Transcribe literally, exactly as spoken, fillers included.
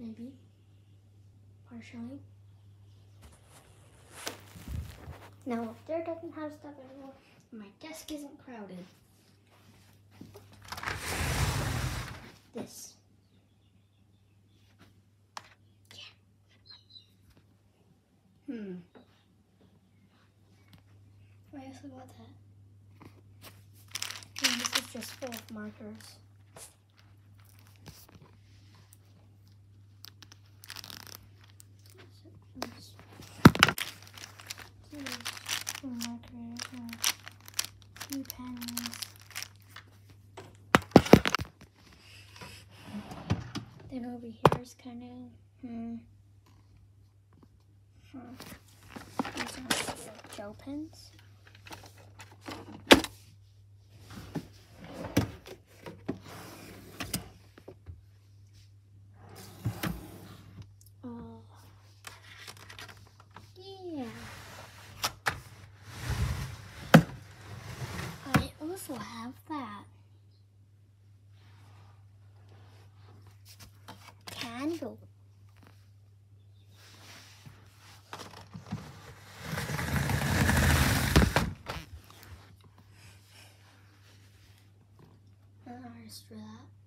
maybe, partially. Now, if there doesn't have stuff anymore, my desk isn't crowded. This. Yeah. Hmm. I also got that. And this is just full of markers. Markers, a few pens. Then over here is kind of hmm. Huh. These are like gel pens. Oh, yeah. I also have that. Candle. An artist for that.